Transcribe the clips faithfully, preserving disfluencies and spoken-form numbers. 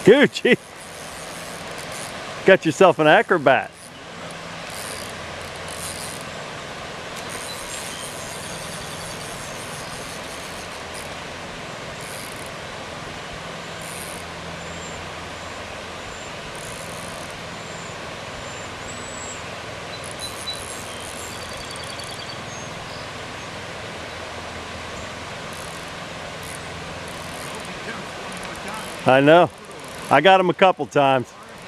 Gucci. Got yourself an acrobat. I know. I got him a couple times.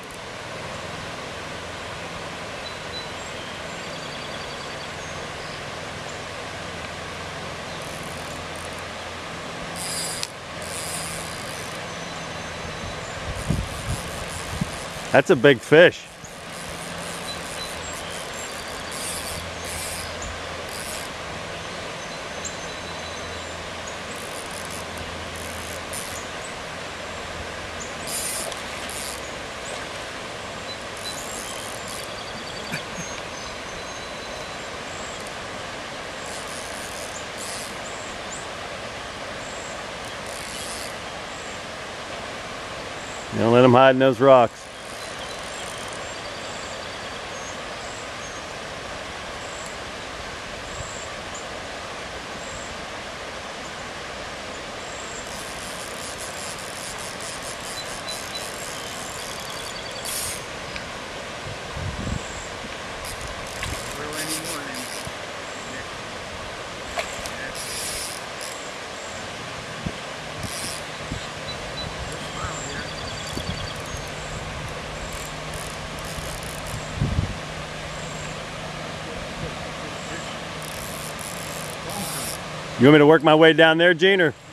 That's a big fish. Don't let them hide in those rocks. You want me to work my way down there, Gene, or?